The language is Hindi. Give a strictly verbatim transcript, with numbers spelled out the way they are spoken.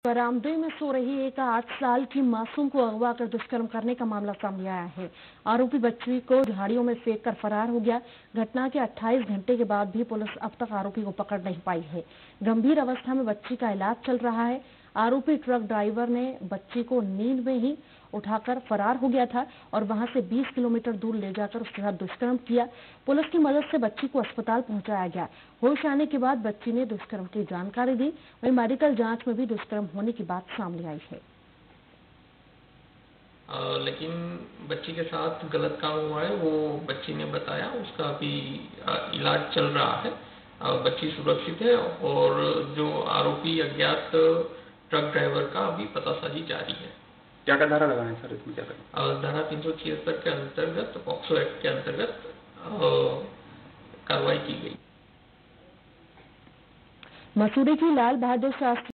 बरामदे में सो रही एक आठ साल की मासूम को अगवा कर दुष्कर्म करने का मामला सामने आया है। आरोपी बच्ची को झाड़ियों में फेंक कर फरार हो गया। घटना के अट्ठाईस घंटे के बाद भी पुलिस अब तक आरोपी को पकड़ नहीं पाई है। गंभीर अवस्था में बच्ची का इलाज चल रहा है। आरोपी ट्रक ड्राइवर ने बच्ची को नींद में ही उठाकर फरार हो गया था और वहां से बीस किलोमीटर दूर ले जाकर उसके साथ दुष्कर्म किया। पुलिस की मदद से बच्ची को अस्पताल पहुंचाया गया। होश आने के बाद बच्ची ने दुष्कर्म की जानकारी दी। वहीं मेडिकल जांच में भी दुष्कर्म होने की बात सामने आई है। आ, लेकिन बच्ची के साथ गलत काम हुआ है, वो बच्ची ने बताया। उसका अभी इलाज चल रहा है। आ, बच्ची सुरक्षित है और जो आरोपी अज्ञात ट्रक ड्राइवर का अभी पतासाजी जारी है। क्या क्या धारा लगाए सर इसमें? क्या करें? धारा तीन सौ छिहत्तर के अंतर्गत, पॉक्सो एक्ट के अंतर्गत कार्रवाई की गई। मसूरी की लाल बहादुर शास्त्री